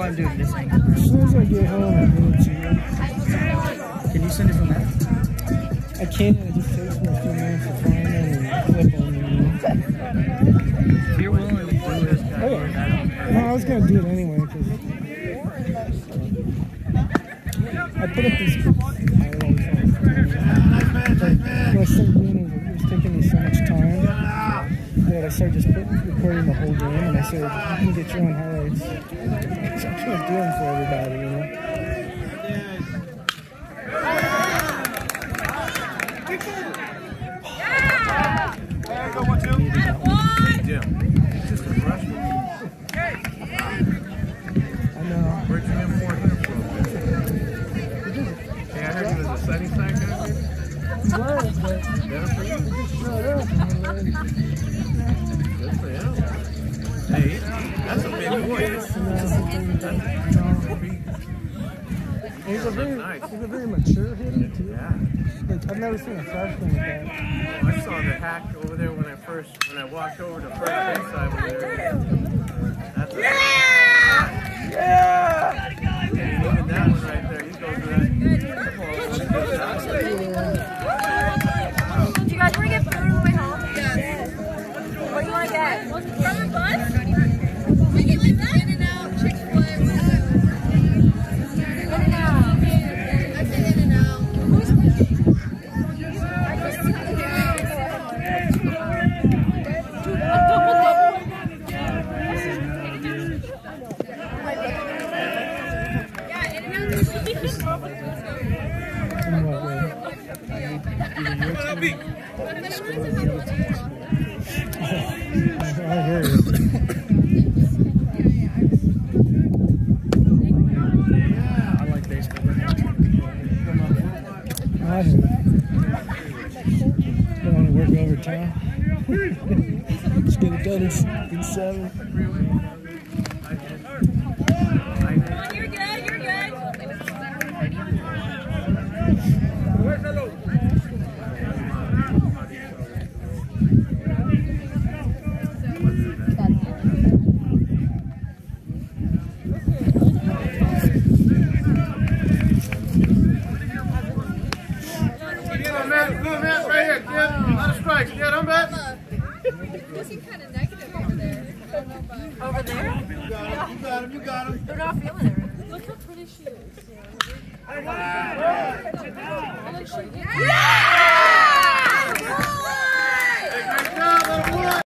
want to do this thing? As soon as I get home, I'll do it to you. Can you send it from that? I can. It just takes me a few minutes to find them and flip them. If you're willing to do this, Oh, yeah. No, I was going to do it anyway. Cause I put up these highlights on the but what I started doing is it was taking me so much time that I started just recording the whole game, and I said, you can get your own highlights. So I can't do them for everybody, you know? Hey, that's a big boy. He's a very mature hitter too. Yeah. Like, I've never seen a freshman with that. Well, I saw the hack over there when I walked over to first base side over there. That's even that one right there, you go to that. Do you guys want to get food on the way home? Yeah. What do you want to get? From the bus? We can leave that? In-N-Out, Chick-fil-A. In-N-Out. I said In-N-Out. Who's cooking? I hear you. I like baseball. I hear you. Don't want to work overtime. Just get it done in 7. You're good, you're good. Over there? You got him. They're not feeling it. Look how pretty she is. Yeah!